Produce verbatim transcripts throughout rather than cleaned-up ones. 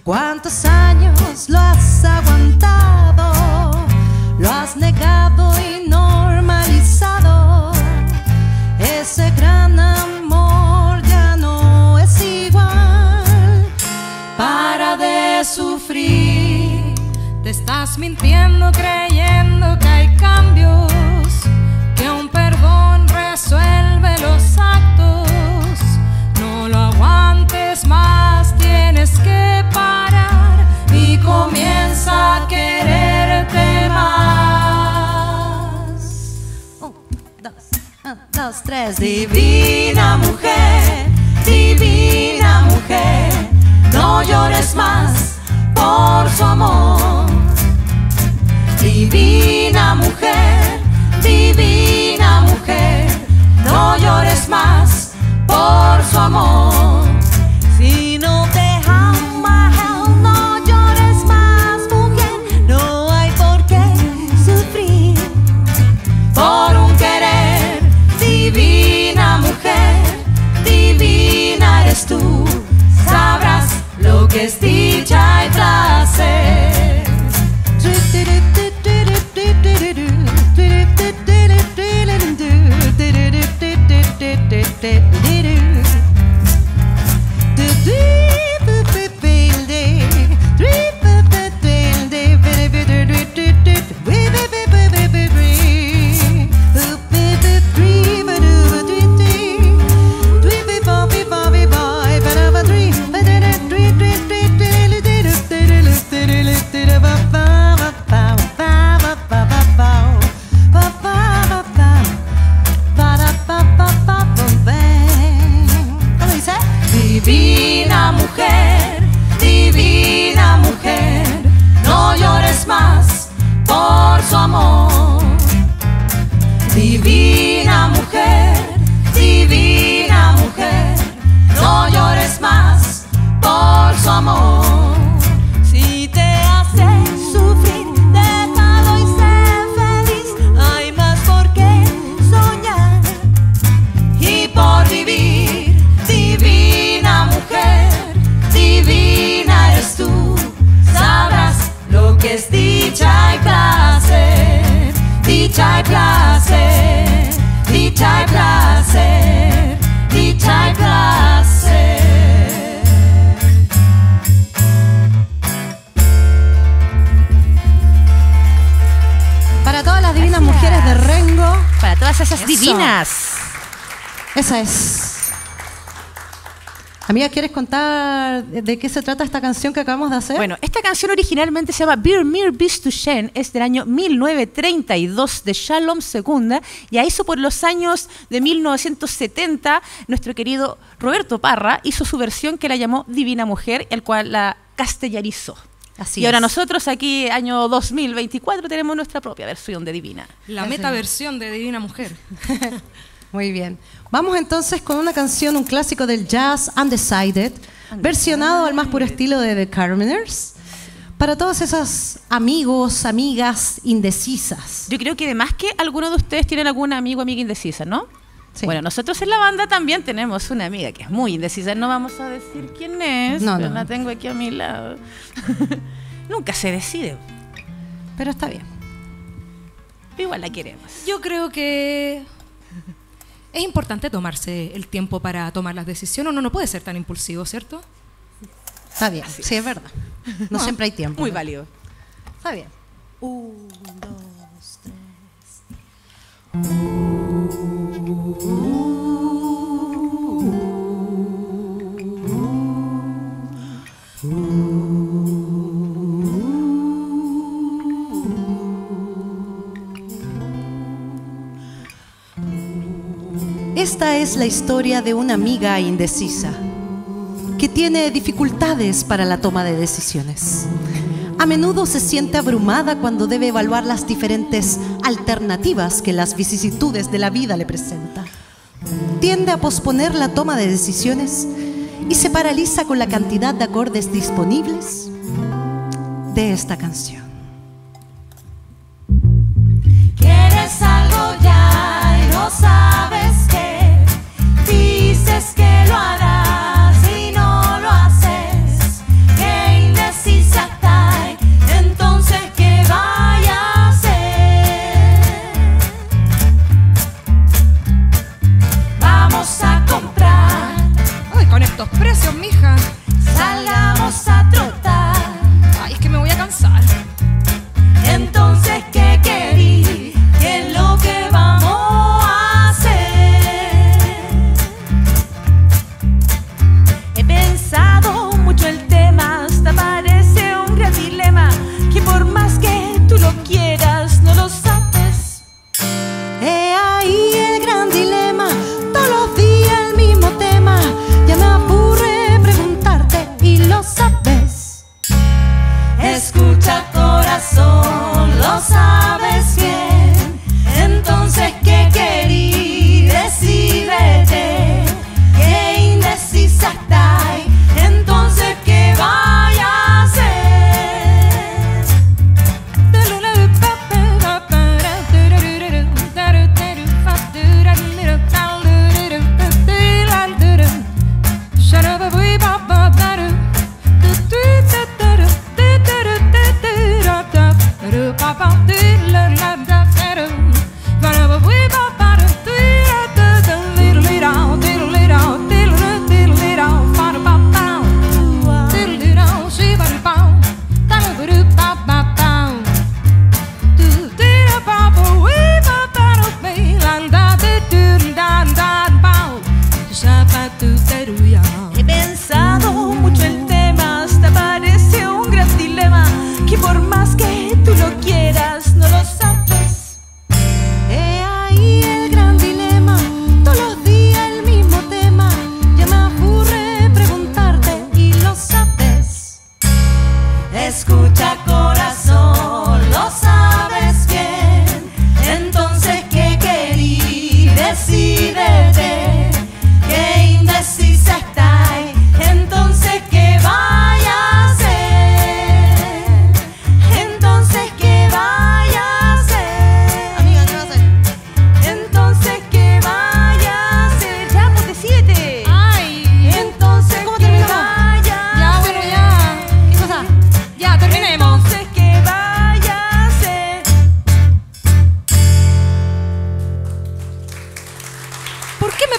¿Cuántos años lo has aguantado? Lo has negado y normalizado. Ese gran amor ya no es igual. Para de sufrir. Te estás mintiendo creyendo que hay cambios, que un perdón resuelve los actos. No lo aguantes más, tienes que parar y comienza a quererte más. Un, dos, un, dos, tres. Divina mujer, divina mujer, no llores más por su amor. Divina mujer, divina mujer, no llores más por su amor. Si no te ama él, no llores más, mujer. No hay por qué sufrir por un querer. Divina mujer, divina eres tú. Sabrás lo que es dicha y placer. Divina mujer, divina mujer, no llores más por su amor. Divina mujer, divina mujer, no llores más por su amor. Si te hace sufrir, déjalo y sé feliz. Hay más por qué soñar y por vivir. Divina mujer, divina eres tú. Sabrás lo que es dicha y placer. Dicha y placer, dicha y placer, dicha y placer. Para todas las divinas Gracias. mujeres de Rengo. Para todas esas Eso. divinas. Esa es. Amiga, ¿quieres contar de qué se trata esta canción que acabamos de hacer? Bueno, esta canción originalmente se llama Bir Mir Bist Du Schön, es del año mil novecientos treinta y dos de Shalom Segunda, y a eso por los años de mil novecientos setenta, nuestro querido Roberto Parra hizo su versión que la llamó Divina Mujer, el cual la castellarizó. Así y ahora es. nosotros aquí, año dos mil veinticuatro, tenemos nuestra propia versión de Divina. La metaversión de Divina Mujer. Muy bien. Vamos entonces con una canción, un clásico del jazz, Undecided, versionado al más puro estilo de The Carmeners, para todos esos amigos, amigas indecisas. Yo creo que además que algunos de ustedes tienen algún amigo o amiga indecisa, ¿no? Sí. Bueno, nosotros en la banda también tenemos una amiga que es muy indecisa. No vamos a decir quién es, No, pero no. la tengo aquí a mi lado. Nunca se decide, Pero está bien. pero igual la queremos. Yo creo que es importante tomarse el tiempo para tomar las decisiones. Uno no puede ser tan impulsivo, ¿cierto? Está bien. Sí, es verdad. No, No, siempre hay tiempo. Muy ¿no? válido. Está bien. Un, dos, tres. Esta es la historia de una amiga indecisa que tiene dificultades para la toma de decisiones. A menudo se siente abrumada cuando debe evaluar las diferentes alternativas que las vicisitudes de la vida le presentan. Tiende a posponer la toma de decisiones y se paraliza con la cantidad de acordes disponibles de esta canción. Quieres algo ya y no sabes qué. Dices que lo harás y no lo haces. Qué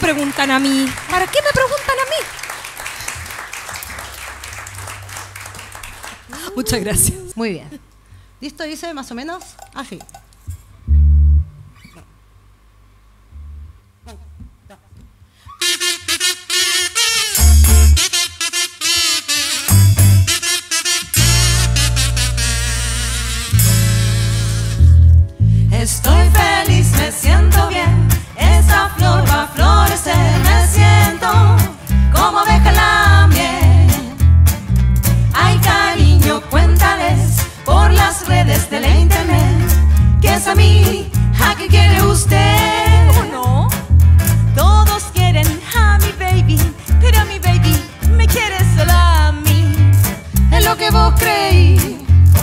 preguntan a mí? ¿Para qué me preguntan a mí? Muchas gracias. Muy bien. ¿Listo? Dice más o menos así. Estoy feliz, me siento bien, esa flor va a florecer, me siento como abeja en la miel. Ay, cariño, cuéntales por las redes de la internet que es a mí, a qué quiere usted. ¿Cómo no? Todos quieren a mi baby, pero mi baby me quiere solo a mí. Es lo que vos creí.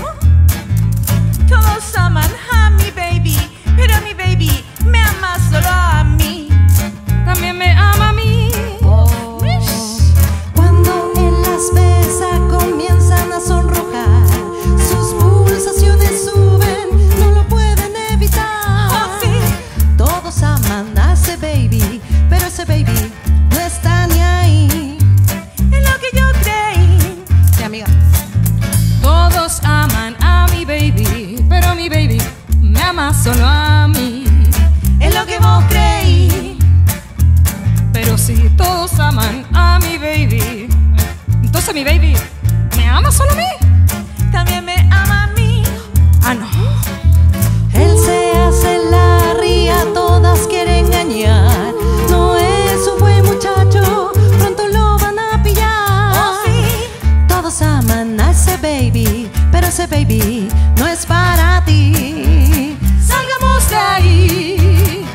Todos aman a mi baby, pero mi baby me ama solo a mí. También me ama a mí. Oh. Cuando él las besa comienzan a sonrojar, sus pulsaciones suben, no lo pueden evitar. Oh, sí. Todos aman a ese baby, pero ese baby no está ni ahí. Es lo que yo creí. Sí, amiga. Todos aman a mi baby, pero mi baby me ama solo a mí. Es lo que vos creí. Pero si todos aman a mi baby, entonces mi baby me ama solo a mí. También me ama a mí. Ah, no. Él se hace la ría, todas quieren engañar. No es un buen muchacho, pronto lo van a pillar. Oh, sí. Todos aman a ese baby, pero ese baby no es para ti. Salgamos de ahí.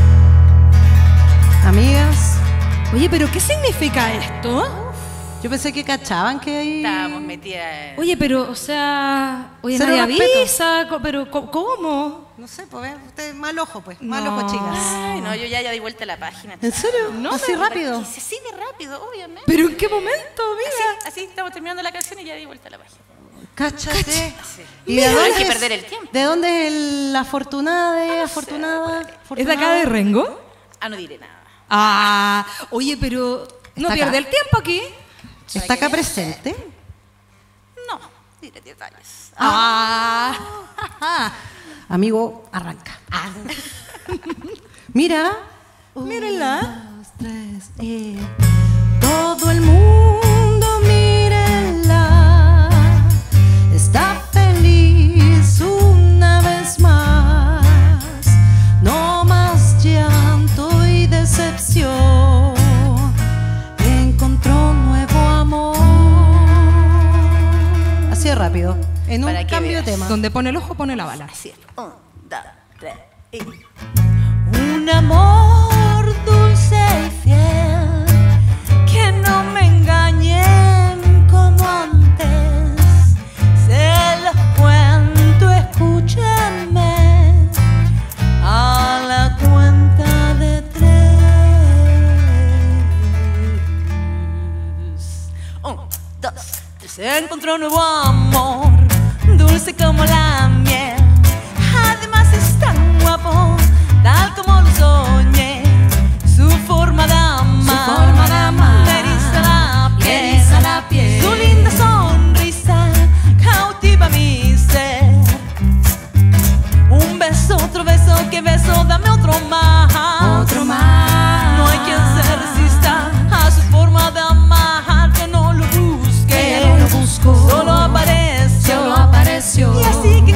Amigas, Oye, pero ¿qué significa esto? yo pensé que cachaban que ahí... Estábamos metidas. Oye, pero, o sea, oye, Cero nadie respeto. avisa, co- pero co- ¿cómo? No sé, pues, usted mal ojo, pues, mal No. ojo, chicas. Ay, no, yo ya, ya di vuelta la página. ¿En serio? No, ¿Así me- rápido? Así, así de rápido, obviamente. ¿Pero en qué momento, amiga? Así, así estamos terminando la canción y ya di vuelta la página. Cáchate. Así. ¿Y Mira, de dónde hay que es- perder el tiempo. ¿De dónde es el afortunada de afortunada? ¿Es de acá de Rengo? Ah, no diré nada. Ah, oye, pero no Está pierde acá. el tiempo aquí. ¿Está acá presente? No, diré detalles. Ah. Amigo, arranca. Mira. Mírenla. Dos, tres, eh. Todo el mundo, mírenla. Está feliz una vez más. No más llanto y decepción. Encontró un nuevo amor. Así de rápido. En un Para que cambio de veas. tema. Donde pone el ojo, pone la bala. Así es. Un, dos, tres y... Un amor dulce y fiel, que no me engañen como antes. Se los cuento, escúchenme a la cuenta de tres. Un, dos, tres. Se encontró un nuevo amor, dulce como la miel. Además es tan guapo, tal como lo soñé. Su forma de amar, Su forma de amar, me eriza la me piel. eriza la piel. Su linda sonrisa cautiva mi ser. Un beso, otro beso, que beso, dame otro más. Otro más. No hay quien se resista a su forma de amar, que no lo busque. Que no lo busco. Solo apareció. Solo apareció. Y así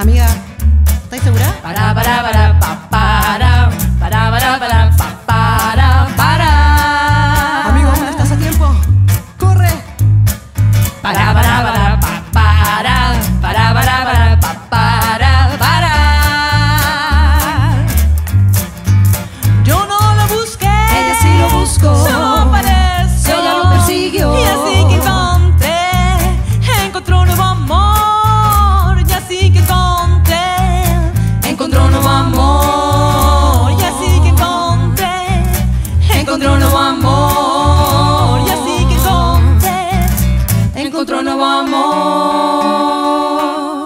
Amiga, ¿estás segura? Para, para, para, pa, para, para, para, para, pa, para, para. Amigo, aún estás a tiempo. ¡Corre! Para, para, para, pa, para, para, para, para, pa, para, para. Yo no lo busqué. Ella sí lo buscó. Solo para eso. Ella lo persiguió. Y así que encontré, encontró un nuevo amor. Y así que encontré, encontró un nuevo amor. Y así que encontré, encontró un nuevo amor. Y así que encontré, encontró un nuevo amor.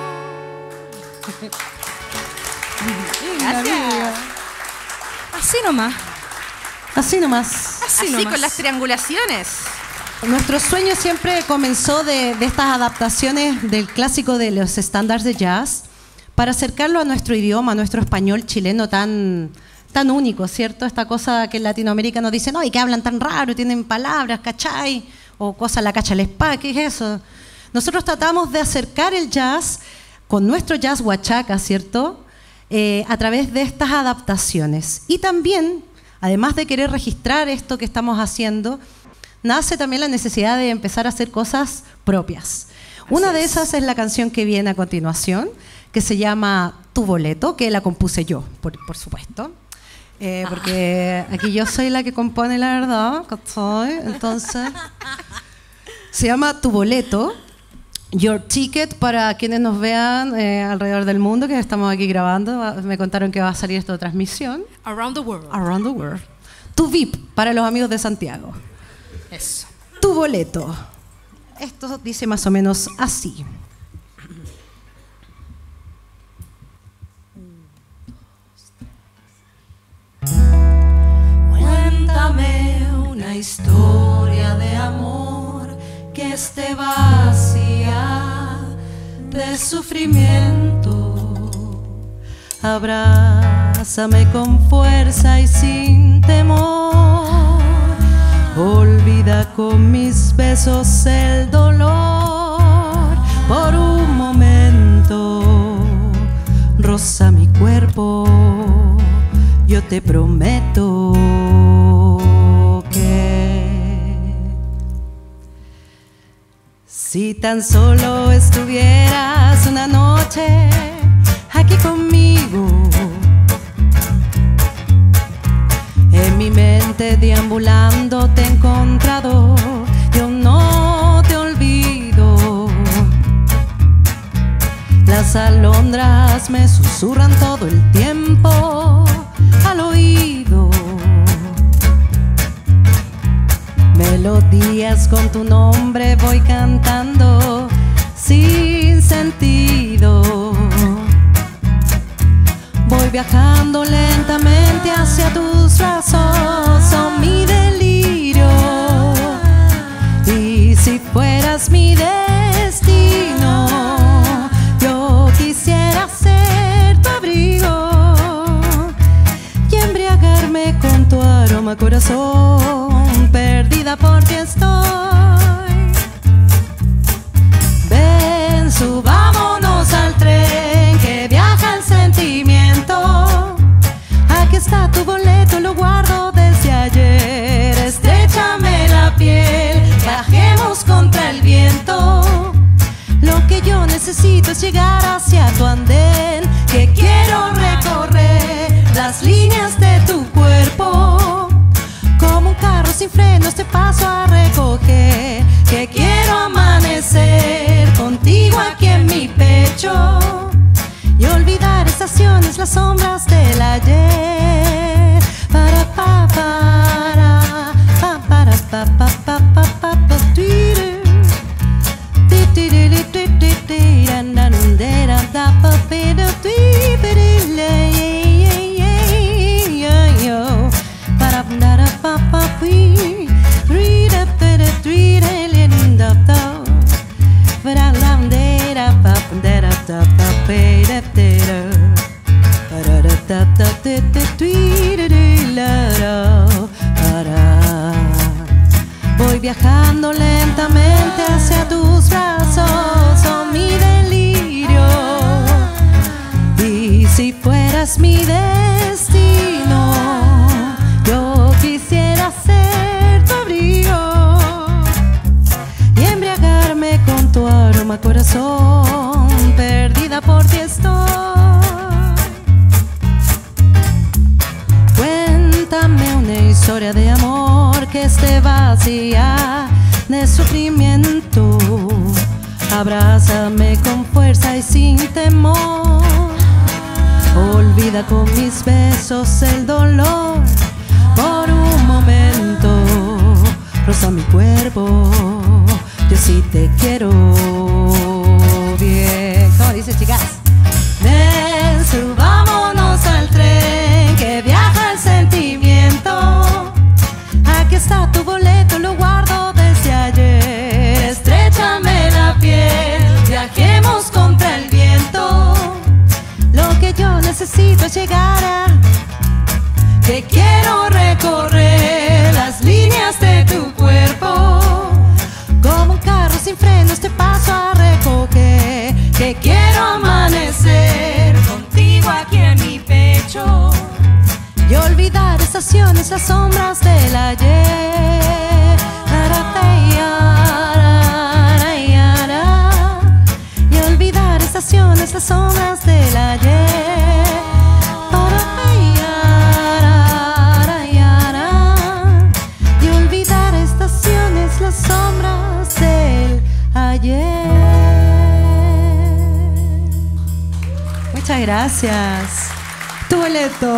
Gracias. Así nomás. Así nomás. Así, Así nomás. con las triangulaciones. Nuestro sueño siempre comenzó de, de estas adaptaciones del clásico de los estándares de jazz para acercarlo a nuestro idioma, a nuestro español chileno tan, tan único, ¿cierto? Esta cosa que en Latinoamérica nos dicen, no, y que hablan tan raro, tienen palabras, ¿cachai? O cosa la cacha el spa, ¿qué es eso? Nosotros tratamos de acercar el jazz con nuestro jazz huachaca, ¿cierto? Eh, a través de estas adaptaciones. Y también, además de querer registrar esto que estamos haciendo, nace también la necesidad de empezar a hacer cosas propias. Una de esas es la canción que viene a continuación, que se llama Tu Boleto, que la compuse yo, por, por supuesto. Eh, porque aquí yo soy la que compone, la verdad, ¿cachai? Entonces, se llama Tu Boleto, Your Ticket, para quienes nos vean eh, alrededor del mundo, que estamos aquí grabando. Me contaron que va a salir esta transmisión. Around the world. Around the World. Tu V I P, para los amigos de Santiago. Eso. Tu Boleto. Esto dice más o menos así. Cuéntame una historia de amor que esté vacía de sufrimiento. Abrázame con fuerza y sin temor. Olvida con mis besos el dolor. Por un momento roza mi cuerpo. Yo te prometo que si tan solo estuvieras una noche aquí conmigo, en mi mente deambulando te he encontrado, yo no te olvido. Las alondras me susurran todo el tiempo al oído, melodías con tu nombre voy cantando sin sentido. Voy viajando lentamente hacia tus brazos, son mi delirio. Y si fueras mi destino, yo quisiera ser tu abrigo y embriagarme con tu aroma, corazón. Perdida por ti estoy. Ven, subámonos al tren que viaja el sentimiento. Aquí está tu boleto, lo guardo desde ayer. Estréchame la piel, viajemos contra el viento. Lo que yo necesito es llegar hacia tu andén, que quiero recorrer las líneas de tu cuerpo. Como un carro sin frenos te paso a recoger, que quiero amanecer contigo aquí en mi pecho y olvidar estaciones, las sombras del ayer. Para pa para pa para pa pa pa pa pa pa tiri tiri tiri tiri dan dan dan da pa pe do tiri yo para para pa pa pi rida para tiri linda da para la ndera pa ndera da pa pe da da para da da da da corazón, perdida por ti estoy. Cuéntame una historia de amor que esté vacía de sufrimiento. Abrázame con fuerza y sin temor. Olvida con mis besos el dolor. Por un momento roza mi cuerpo. Yo sí te quiero bien. ¿Cómo dice, chicas? Ven, subámonos al tren que viaja el sentimiento. Aquí está tu boleto, lo guardo desde ayer. Estréchame la piel, viajemos contra el viento. Lo que yo necesito es llegar a... Que quiero recorrer las líneas de tu cuerpo. Como un carro sin frenos te paso a recoger. Que quiero amanecer contigo aquí en mi pecho. Y olvidar estaciones, las sombras del ayer. Y olvidar estaciones, las sombras del ayer. Y olvidar estaciones, las sombras del ayer. Muchas gracias. Tu boleto.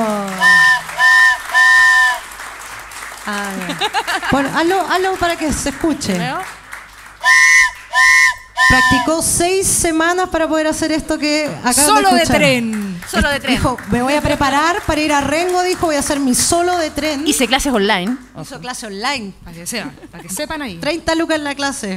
A ver. Bueno, hazlo, hazlo para que se escuche. Practicó seis semanas para poder hacer esto que acá Solo de de escuchar. tren. Solo de tren. Dijo, me voy a preparar para ir a Rengo, dijo, voy a hacer mi solo de tren. Hice clases online. Hizo clase online. Para que sepan, para que sepan ahí. treinta lucas en la clase.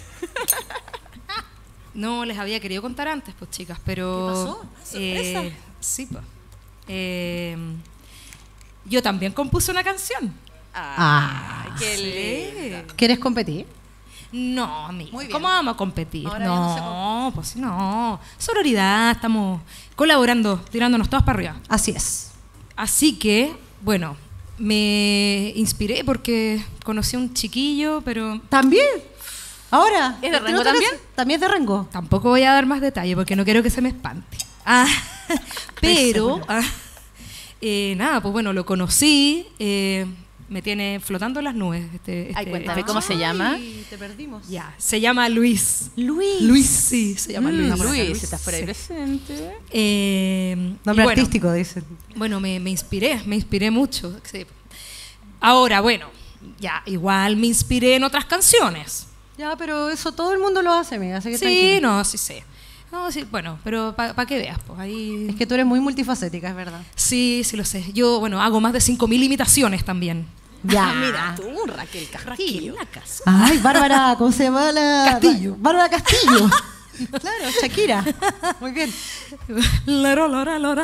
No les había querido contar antes, pues chicas, pero... ¿Qué pasó? ¿Sorpresa? Eh, sí, pues. Eh, yo también compuse una canción. Ah, Qué Sí. ¿quieres competir? No, amiga. Muy bien. ¿Cómo vamos a competir? Ahora ya no se No, pues no. Sororidad, estamos colaborando, tirándonos todas para arriba. Así es. Así que, bueno, me inspiré porque conocí a un chiquillo, pero ¿También? Ahora. ¿Es de ¿no Rengo tenés- también? También es de Rengo. tampoco voy a dar más detalle porque no quiero que se me espante. Ah, pero, ah, eh, nada, pues bueno, lo conocí, eh, me tiene flotando en las nubes. Este, Ay, este- cuéntame, este ¿cómo se llama? Ay, te perdimos. Ya, se llama Luis. Luis. Luis, sí, se llama Mm, Luis. Luis, estás por ahí Sí. presente. Eh, Nombre y bueno, artístico, dicen. Bueno, me, me inspiré, me inspiré mucho. Sí. Ahora, bueno, ya, igual me inspiré en otras canciones. Ya, pero eso todo el mundo lo hace, amiga. Así que Sí, tranquila. no, sí sé. No, sí, bueno, pero para que veas, pues ahí... Es que tú eres muy multifacética, es verdad. Sí, sí lo sé. Yo, bueno, hago más de cinco mil imitaciones también. Ya. Mira tú, Raquel Castillo. la casa. Ay, Bárbara, ¿cómo se llama la...? Castillo. Bárbara Castillo. Claro, Shakira. Muy bien. Lora, lora, lora.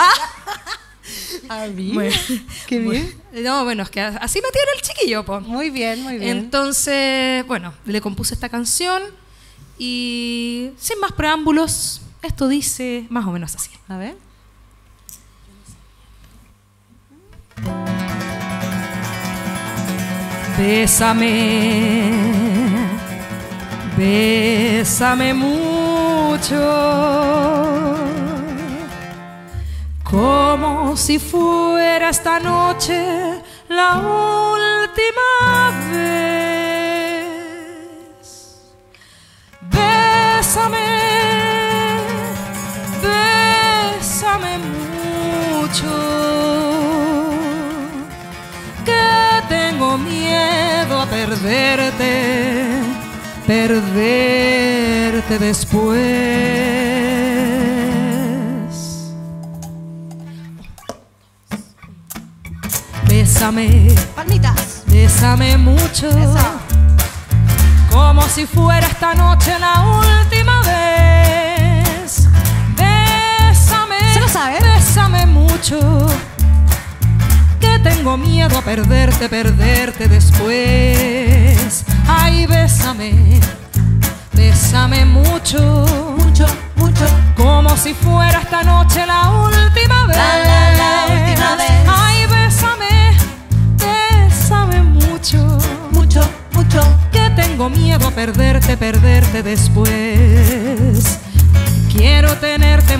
Ah, bien. Bueno, Qué bien. No, bueno, es que así me tiene el chiquillo, pues. Muy bien, muy bien. Entonces, bueno, le compuse esta canción y sin más preámbulos, esto dice más o menos así. A ver. Bésame, bésame mucho, como si fuera esta noche la última vez. Bésame, bésame mucho, que tengo miedo a perderte, perderte después. Bésame, Palmitas. bésame mucho, Esa. como si fuera esta noche la última vez. Bésame, ¿Se lo sabe? bésame mucho, que tengo miedo a perderte, perderte después. Ay, bésame, bésame mucho, Mucho, mucho. como si fuera esta noche la última vez. La, la, la última vez. Ay, bésame, bésame mucho, Mucho, mucho. que tengo miedo a perderte, perderte después.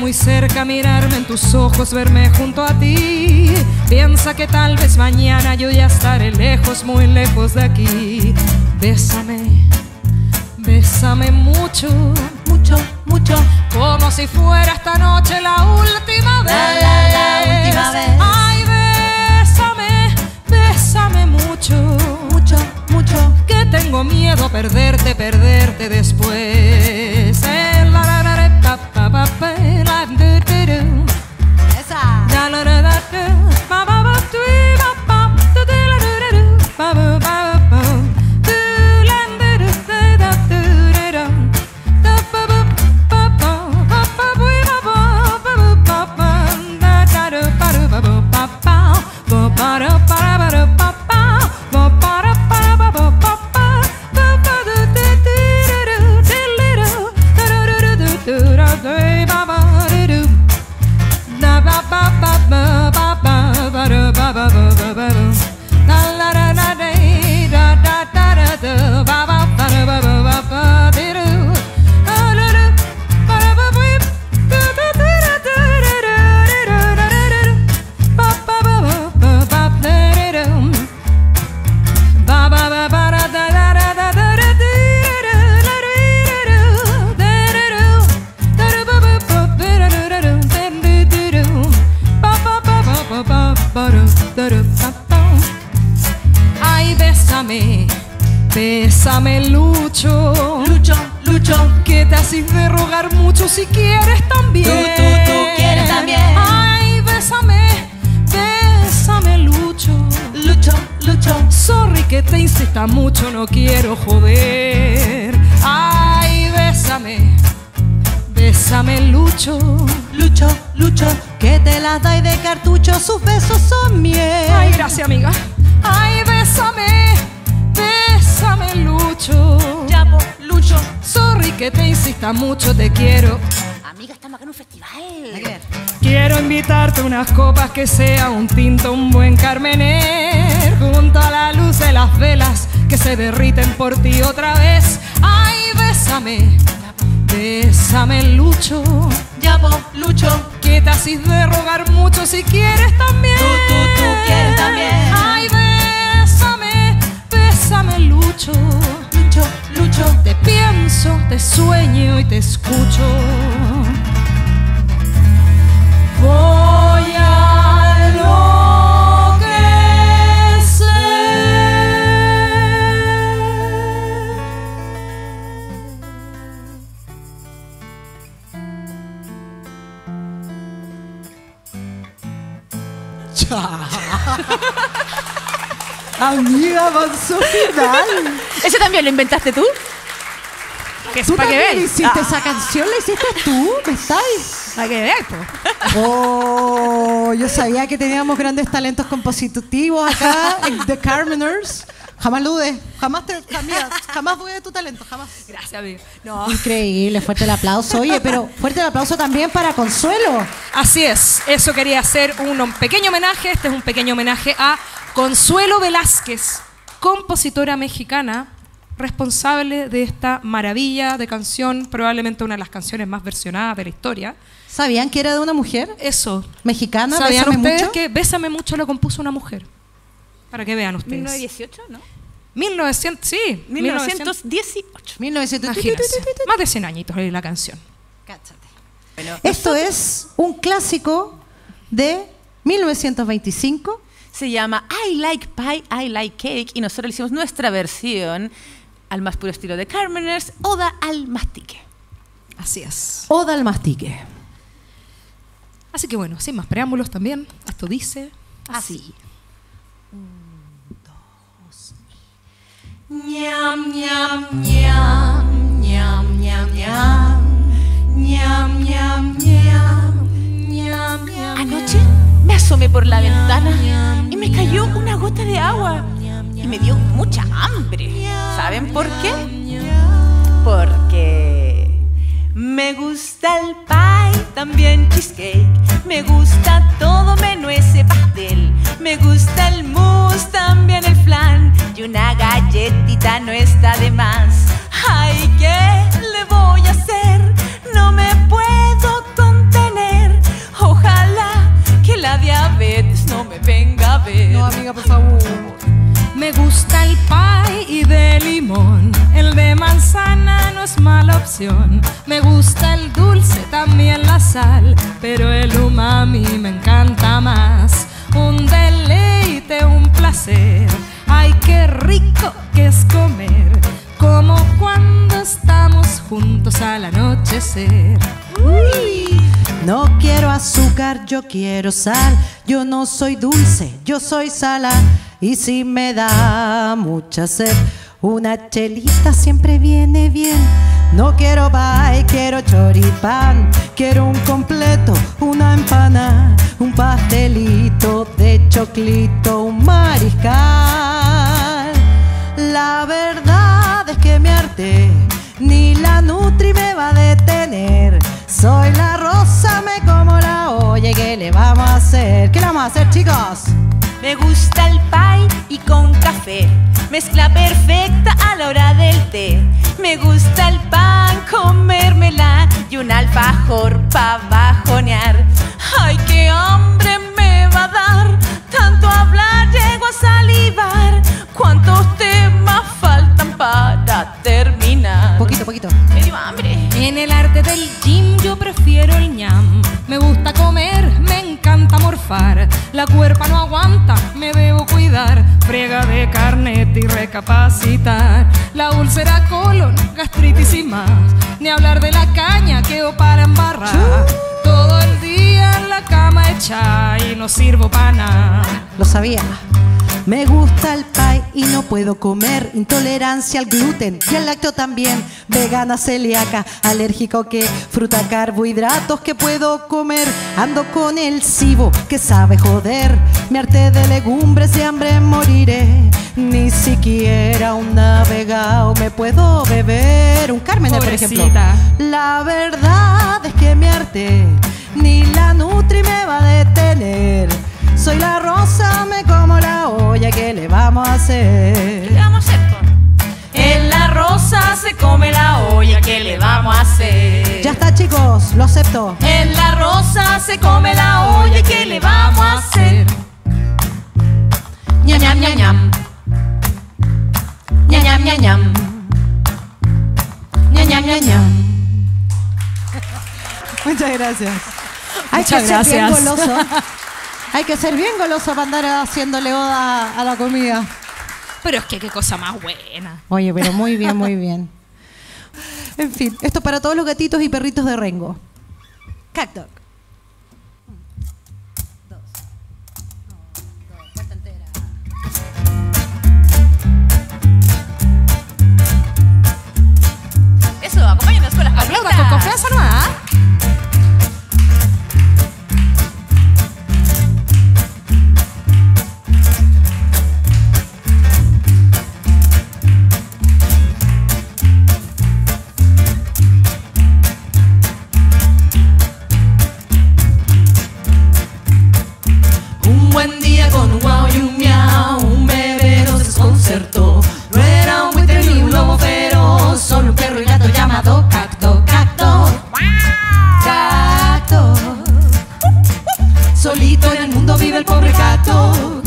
muy cerca, mirarme en tus ojos, verme junto a ti. Piensa que tal vez mañana yo ya estaré lejos, muy lejos de aquí. Bésame, bésame mucho, Mucho, mucho. como si fuera esta noche la última vez. La, la, la última vez. Ay, bésame, bésame mucho, Mucho, mucho. que tengo miedo a perderte, perderte después. Eh, la, la, la, la, pa, pa, pa, pa, la, du, du, du. Esa. La, la, la, la, du, ba, ba, ba, du, ba, ba, du, du, la, du, du, du, ba, ba, ba, ba, du, la, du, du, du, da, du, du, du. Da, ba, ba, ba, ba, ba, ba, bui, ba, ba, ba, ba, ba, ba, da, da, du, ba, du, ba, ba, ba, ba, ba, ba, du, ba, da, ba, du, ba, ba, ba, ba, da, ba, da, ba, ba, ba, ba, ba, ba, du, du, du, du, du, du, du, du, du, du, du, da, du, ba, ba, du, du. Da, ba, ba, ba, ba, ba, ba, ba, du, ba, ba, ba, ba, ba, du. Da, la, da, da, de, da, da, da, da, da, ba, ba, ba, du, ba, ba, ba, ba, di, du. Ah, du, du, ba, da, ba, bui, du, du, du, du, du, du, du, du, du, du, du, du. Ba, ba, ba, ba, ba, ba, di, du. Ba, ba, ba, ba, da, da, da, da, da, da, da, di, du, la, di, du, di, du, da, du, ba, ba, ba, di, du, du, du, di, du, du, du. Ba, ba, ba, ba, ba, ba, ba, du, du, du, ba, ba. Ay, bésame, bésame, Lucho. Lucho, Lucho. Que te haces de rogar mucho si quieres también. Tú, tú, tú quieres también. Ay, bésame, bésame, Lucho. Lucho, Lucho. Sorry que te insista mucho, no quiero joder. Ay, bésame, bésame, Lucho. Lucho, Lucho. Que te las dais de cartucho, sus besos son miel. Ay, gracias, amiga. Ay, bésame, bésame, Lucho. Ya, po, Lucho. Sorry que te insista mucho, te quiero. Amiga, estamos acá en un festival. Quiero invitarte a unas copas, que sea un tinto, un buen carmener, junto a la luz de las velas que se derriten por ti otra vez. Ay, bésame, bésame, Lucho. Ya, po, Lucho. Que te haces de rogar mucho si quieres también. Tú, tú, tú quieres también. Ay, bésame, bésame, Lucho. Lucho, Lucho. Te pienso, te sueño y te escucho. Voy a Amiga, avanzó final. ¿Ese también lo inventaste tú? Que es ¿Tú para que también veas. hiciste esa canción? ¿La hiciste tú? ¿Me estáis? Para que veas, po. Oh, yo sabía que teníamos grandes talentos compositivos acá en The Carmeners. Jamás lo dudé. Jamás te, jamás, jamás dudé de tu talento, jamás. Gracias, amigo. No. Increíble, fuerte el aplauso. Oye, pero fuerte el aplauso también para Consuelo. Así es, eso quería hacer un pequeño homenaje. Este es un pequeño homenaje a Consuelo Velázquez, compositora mexicana, responsable de esta maravilla de canción, probablemente una de las canciones más versionadas de la historia. ¿Sabían que era de una mujer Eso. mexicana? ¿Sabían Bésame ustedes mucho. que Bésame mucho lo compuso una mujer? Para que vean ustedes. mil novecientos dieciocho, ¿no? mil novecientos, sí. mil novecientos dieciocho. mil novecientos. Imagínense, más de cien añitos de la canción. Esto es un clásico de mil novecientos veinticinco. Se llama I Like Pie, I Like Cake y nosotros le hicimos nuestra versión al más puro estilo de Carmeners, Oda al Mastique. Así es. Oda al mastique. Así que bueno, sin más preámbulos también, esto dice así. Ñam, ñam, ñam, ñam, ñam, ñam, ñam, ñam, ñam, ñam, ñam. Anoche me asomé por la ventana y me cayó una gota de agua y me dio mucha hambre. ¿Saben por qué? Porque me gusta el pie, también cheesecake. Me gusta todo menos ese pastel. Me gusta el mousse, también el flan. Y una galletita no está de más. Ay, ¿qué le voy a hacer? No me puedo contener. es mala opción. Me gusta el dulce, también la sal, pero el umami me encanta más. Un deleite, un placer. Ay, qué rico que es comer, como cuando estamos juntos al anochecer. Uy. No quiero azúcar, yo quiero sal. Yo no soy dulce, yo soy salada. Y si me da mucha sed, una chelita siempre viene bien. No quiero pie, quiero choripán. Quiero un completo, una empanada, un pastelito de choclito, un mariscal. La verdad es que me harté, ni la Nutri me va a detener. Soy la rosa, me como la olla. ¿Qué le vamos a hacer? ¿Qué le vamos a hacer, chicos? Me gusta el pie y con café, mezcla perfecta a la hora del té. Me gusta el pan, comérmela y un alfajor pa' bajonear. Ay, qué hambre me va a dar, tanto hablar llego a salivar. ¿Cuántos temas faltan para terminar? Poquito, poquito. Me dio hambre. En el arte del gym yo prefiero el ñam. Me gusta comer, me encanta morfar. La cuerpa no aguanta, me debo cuidar. Friega de carnet y recapacitar. La úlcera, colon, gastritis y más. Ni hablar de la caña, quedo para embarrar. Todo el día en la cama hecha y no sirvo para nada. Lo sabía. Me gusta el pie y no puedo comer. Intolerancia al gluten y al lácteo también. Vegana, celíaca, alérgico que fruta, carbohidratos que puedo comer. Ando con el cibo que sabe joder. Me harté de legumbres, de hambre moriré. Ni siquiera un navegado me puedo beber. Un Carmen, por ejemplo. Pobrecita. La verdad es que me harté, ni la Nutri me va a detener. Soy la rosa, me como la olla. ¿Qué le vamos a hacer? ¿Qué le vamos a hacer, Ton? En la rosa se come la olla, ¿qué le vamos a hacer? Ya está, chicos, lo acepto. En la rosa se come la olla, ¿qué le vamos a hacer? Ñam, ñam, ñam, ñam. Ñam, ñam, ñam, ñam. Ñam, ñam, ñam, ñam. Muchas gracias. Hay Muchas que ser bien gracias. goloso. Hay que ser bien goloso para andar haciéndole oda a la comida. Pero es que qué cosa más buena. Oye, pero muy bien, muy bien. En fin, esto para todos los gatitos y perritos de Rengo. Cacto. Eso, acompáñenos con las Aplauda palmitas. con confianza nomás. Un buen día con un guau y un miau, un bebé nos desconcertó. No era un buitre ni un lobo feroz, solo un perro y gato llamado Cacto, Cacto, Cacto. Solito en el mundo vive el pobre Cacto,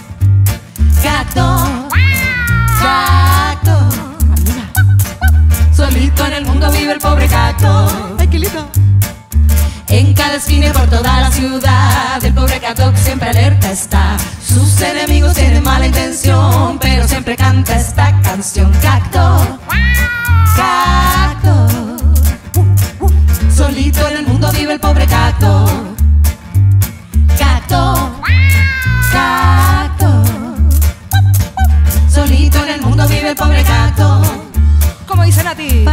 Cacto, Cacto. Solito en el mundo vive el pobre Cacto. ¡Ay, qué lindo! En cada esquina y por toda la ciudad, el pobre Cacto siempre alerta está. Sus enemigos tienen mala intención, pero siempre canta esta canción. Cacto, Cacto. Solito en el mundo vive el pobre Cacto. Cacto, Cacto. Solito en el mundo vive el pobre Cacto. Como dicen a ti.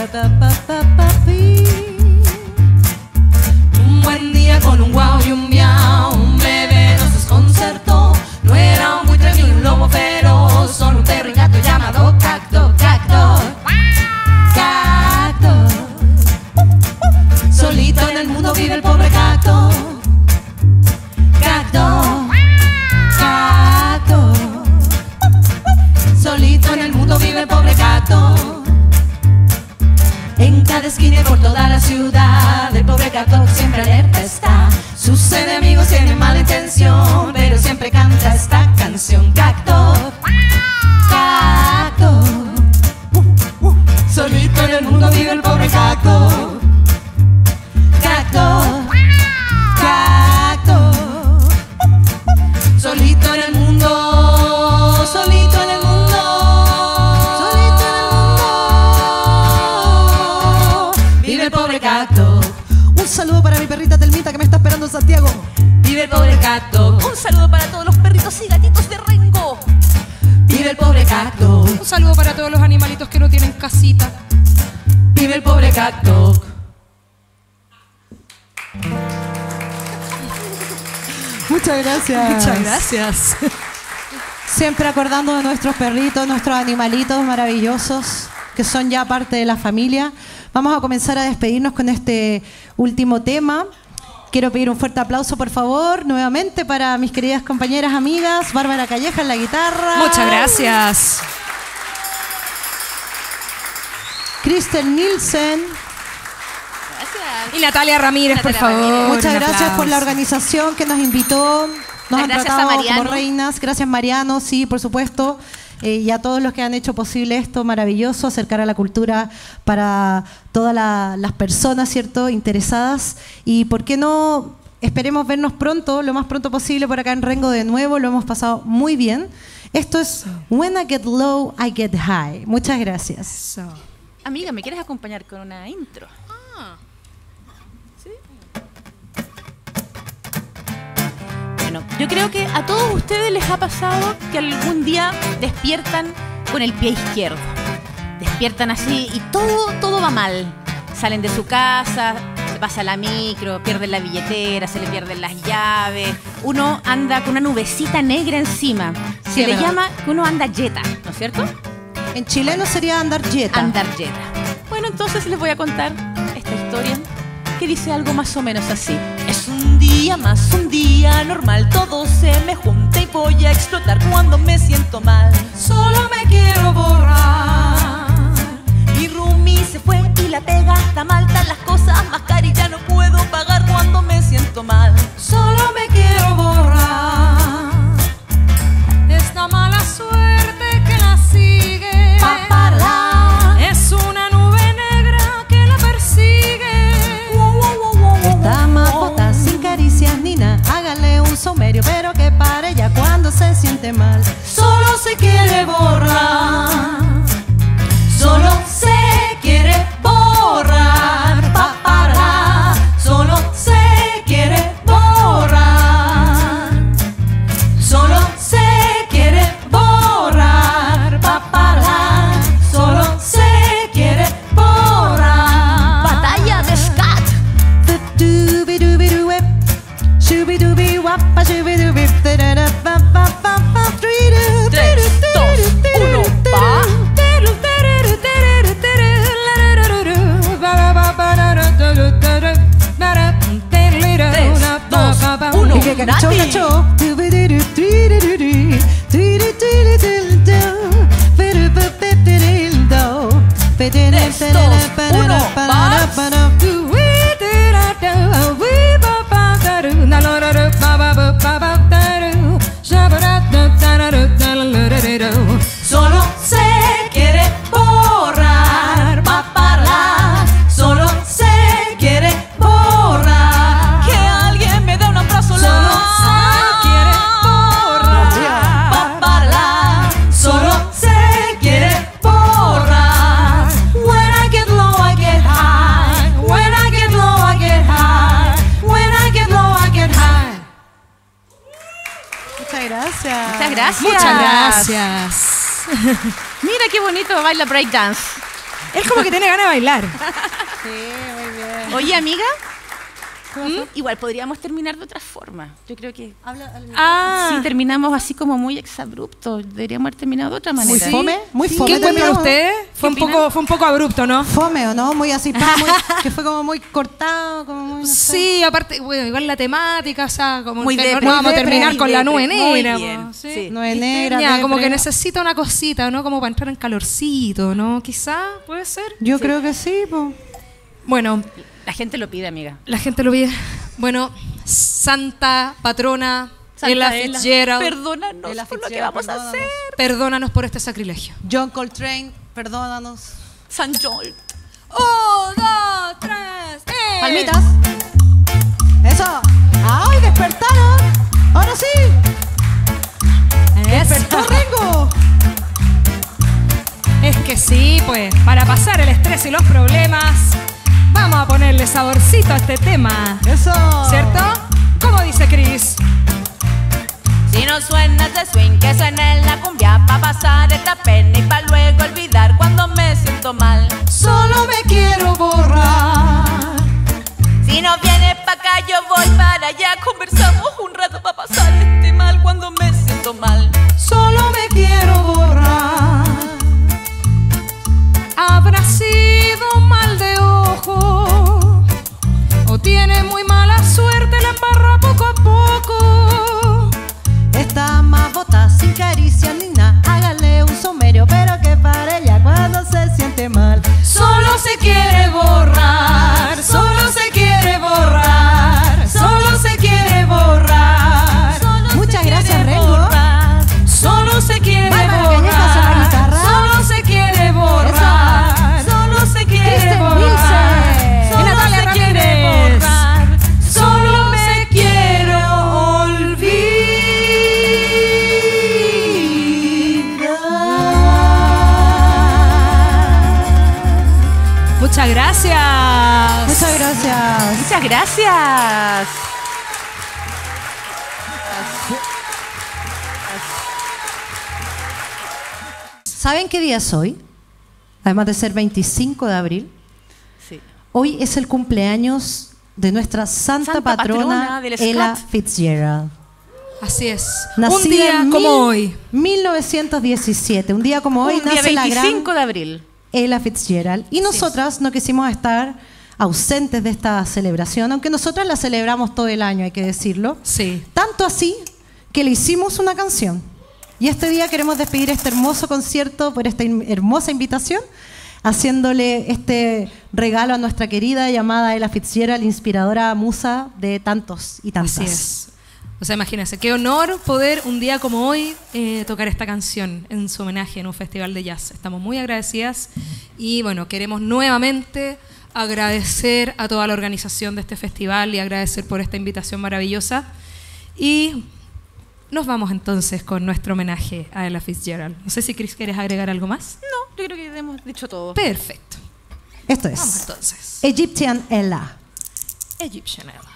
Un buen día con un guau y un miau, un bebé nos desconcertó. No era un buitre ni un lobo feroz, solo un perro y gato llamado Cacto, Cacto, Cacto. Solito en el mundo vive el pobre Cacto, Cacto, Cacto. Solito en el mundo vive el pobre Cacto. En cada esquina y por toda la ciudad, el pobre Cacto siempre alerta está. Sus enemigos tienen mala intención, pero siempre canta esta canción. Cacto, Cacto. Uh, uh. Solito en el mundo vive el pobre Cacto, Cacto, Cacto. Solito en el mundo, solito en el mundo, solito en el mundo vive el pobre Cacto. Un saludo para mi perrita Telmita que me está esperando en Santiago. Vive el pobre Cacto. Un saludo para todos los perritos y gatitos de Rengo. Vive el pobre Cacto. Un saludo para todos los animalitos que no tienen casita. Vive el pobre Cacto. Muchas gracias. Muchas gracias. Siempre acordando de nuestros perritos, nuestros animalitos maravillosos que son ya parte de la familia. Vamos a comenzar a despedirnos con este último tema. Quiero pedir un fuerte aplauso, por favor, nuevamente para mis queridas compañeras, amigas. Bárbara Calleja en la guitarra. Muchas gracias. Kristen Nielsen. Y Natalia Ramírez, por Natalia favor. Ramírez. Muchas un gracias por aplauso. la organización que nos invitó. Nos han Gracias a tratado Mariano. como reinas. Gracias, Mariano, sí, por supuesto. Eh, y a todos los que han hecho posible esto maravilloso, acercar a la cultura para todas la, las personas, ¿cierto?, interesadas. Y por qué no, esperemos vernos pronto, lo más pronto posible por acá en Rengo de nuevo. Lo hemos pasado muy bien. Esto es When I Get Low, I Get High. Muchas gracias. So. Amiga, ¿me quieres acompañar con una intro? Bueno, yo creo que a todos ustedes les ha pasado que algún día despiertan con el pie izquierdo. Despiertan así y todo, todo va mal. Salen de su casa, se pasa la micro, pierden la billetera, se le pierden las llaves. Uno anda con una nubecita negra encima. Sí, Se es le verdad. llama que uno anda yeta, ¿no es cierto? En chileno sería andar yeta. Andar yeta. Bueno, entonces les voy a contar esta historia que dice algo más o menos así. Es un día más, un día normal. Todo se me junta y voy a explotar cuando me siento mal. Solo me quiero borrar. Mi roomie se fue y la pega está mal. Están las cosas más caras y ya no puedo pagar cuando me siento mal. Solo me quiero borrar. Esta mala suerte que la sigue. Paparla. Es una nube negra que la persigue. Está más bota, sin caricias ni nada. Hágale un somerio, pero que pare ya cuando se siente mal. Solo se quiere borrar. Solo se quiere borrar. Paparla. Solo se quiere borrar. Solo se quiere borrar. Paparla. Solo se quiere borrar. Batalla de Scat. Doobie-doobie-doo-wip, shooby-dooby-wappa, shooby-dooby, da-da-ba-ba-ba-ba-ba-doo-doo, Tres, dos, uno, va. Tres, dos, uno, Y que cachó, Nati. cachó. Doobie-doo-doo, doo-doo-doo-doo, doo-doo-doo-doo-doo, ba-da-ba-ba-ba-doo-doo, Tres, dos, uno, Solo se quiere borrar. Paparla. Solo se quiere borrar. Que alguien me dé un abrazo. Solo se quiere borrar. Paparla. Solo se quiere borrar. When I get low, I get high. When I get low, I get high. When I get low, I get high. Muchas gracias. Muchas gracias. Muchas gracias. Mira qué bonito baila breakdance. Él como que tiene ganas de bailar. Oye, amiga, igual podríamos terminar de otra forma. Yo creo que Ah, si terminamos así como muy exabrupto, deberíamos haber terminado de otra manera. Muy fome, muy fome. ¿qué encuentran terminó. ustedes? Fue un, opinan? poco, fue un poco abrupto, ¿no? Fome, ¿o no? Muy así, pa, muy- que fue como muy cortado, como muy... no sé. Sí, aparte, bueno, igual la temática, o sea, como Muy que depre, no, no vamos a muy terminar depre, con la nube muy negra. bien, po, ¿sí? sí. No es negra, Ya, como depre. que necesita una cosita, ¿no? Como para entrar en calorcito, ¿no? Quizá, puede ser. Yo creo que sí, po. Bueno, La gente lo pide, amiga. la gente lo pide. Bueno, Santa Patrona, Santa Ella Ella, Fitzgerald, perdónanos Ella por lo que Fitzgerald, vamos a perdónanos. hacer. perdónanos por este sacrilegio. John Coltrane, perdónanos. San Joel. Un, dos, tres, ¡eh! Palmitas. Eso. ¡Ay, despertaron! Ahora sí. Despertó Rengo. Es que sí, pues, para pasar el estrés y los problemas, vamos a ponerle saborcito a este tema. Eso. ¿Cierto? ¿Cómo dice Chris? Si no suena ese swing, que suene la cumbia pa' pasar esta pena y pa' luego olvidar cuando me siento mal. Solo me quiero borrar. Si no vienes pa' acá, yo voy para allá. Conversamos un rato pa' pasar este mal cuando me siento mal. Solo me quiero borrar. ¿Habrá sido mal de ojo? ¿O tiene muy mala suerte, la embarra poco a poco? Está más bota sin caricia ni nada. Hágale un somerio, pero que para ella cuando se siente mal. Solo se quiere borrar, solo se quiere borrar, solo se quiere borrar. Solo Muchas se gracias, quiere Rengo. borrar. Solo se quiere Bárbara Callejas en la borrar, guitarra. solo se quiere borrar, Solo se quiere Kristen borrar. Nielsen. Solo Y Natalia se quiere Ramírez. borrar. Solo me quiero olvidar. Muchas gracias. Muchas gracias. Muchas gracias. ¿Saben qué día es hoy? Además de ser veinticinco de abril, Sí. hoy es el cumpleaños de nuestra santa, Santa patrona, patrona del Ella scat. Fitzgerald. Así es. Nacida Un día en como mil- hoy. mil novecientos diecisiete. Un día como hoy Un día nace la gran veinticinco de abril. Ella Fitzgerald. Y nosotras no quisimos estar ausentes de esta celebración, aunque nosotras la celebramos todo el año, hay que decirlo. Sí. Tanto así que le hicimos una canción. Y este día queremos despedir este hermoso concierto por esta in- hermosa invitación, haciéndole este regalo a nuestra querida llamada Ella Fitzgerald, inspiradora musa de tantos y tantas. Así es. O sea, imagínense, qué honor poder un día como hoy eh, tocar esta canción en su homenaje en un festival de jazz. Estamos muy agradecidas y bueno, queremos nuevamente agradecer a toda la organización de este festival y agradecer por esta invitación maravillosa. Y nos vamos entonces con nuestro homenaje a Ella Fitzgerald. No sé si Chris quieres agregar algo más. No, yo creo que hemos dicho todo. Perfecto. Esto Vamos es entonces. Egyptian Ella. Egyptian Ella.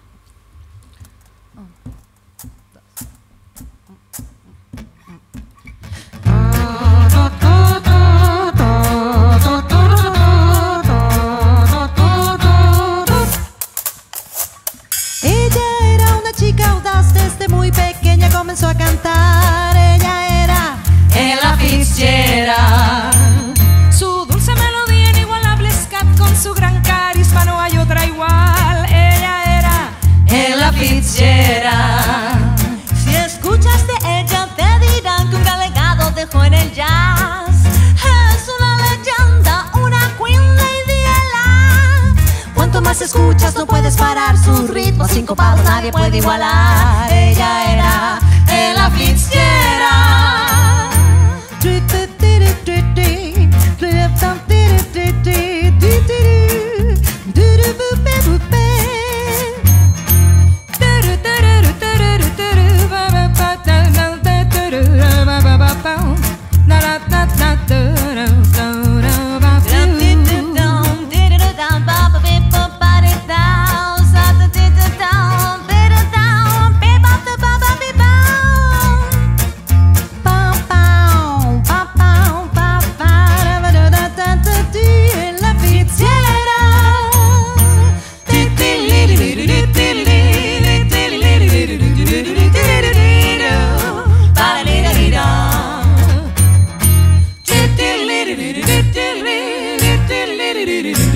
Ella era una chica audaz, desde muy pequeña comenzó a cantar. Ella era Ella Fitzgerald. Su dulce melodía inigualable scat con su gran carisma, no hay otra igual. Ella era Ella Fitzgerald. Si escuchas de ella te dirán que un gran legado dejó en el jazz. Es una leyenda, una Queen Lady Ella. Cuanto más escuchas no puedes parar sus ritmos sincopados, nadie puede igualar. Ella era Ella Fitzgerald.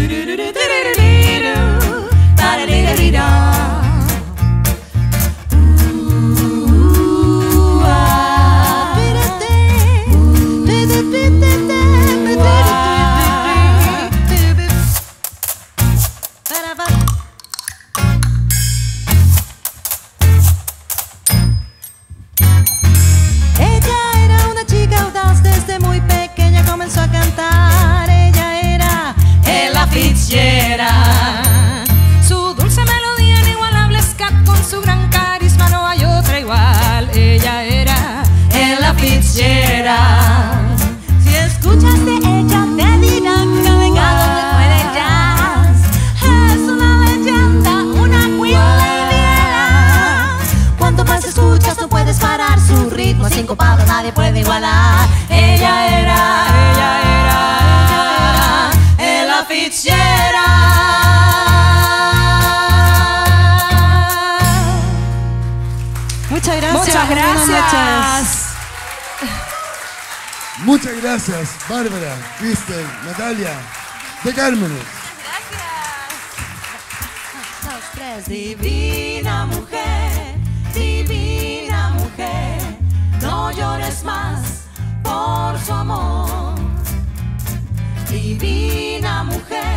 Su dulce melodía inigualable ska con su gran carisma, no hay otra igual. Ella era Ella Fitzgerald. Si escuchas de ella te dirán que ha legado después de jazz. Es una leyenda, una queen lady. Cuanto más escuchas no puedes parar, su ritmo sincopado nadie puede igualar. Ella era, ella era, Ella Fitzgerald. Muchas gracias. Muchas Buenas gracias. Muchas gracias, Bárbara, Cristel, Natalia, de Cármenes. Divina mujer, divina mujer, no llores más por su amor. Divina mujer.